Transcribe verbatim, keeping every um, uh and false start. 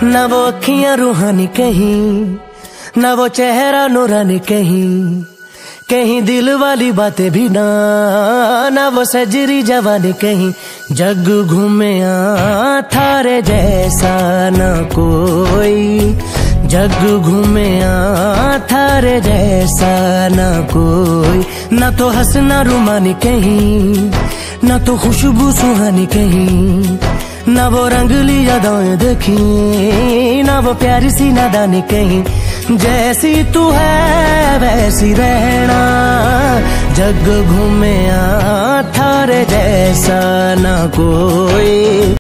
ना वो अखियां रूहानी कहीं, ना वो चेहरा नूरानी कहीं, कहीं दिल वाली बातें भी ना, ना वो सजरी जवानी कहीं। जग घूमे थारे जैसा ना कोई, जग घूमे थारे जैसा ना कोई। ना तो हंसना रुमानी कहीं, ना तो खुशबू सुहानी कहीं, ना वो रंगली यादें देखी, ना वो प्यारी सी नादानी कहीं। जैसी तू है वैसी रहना, जग घूमे थारे जैसा ना कोई।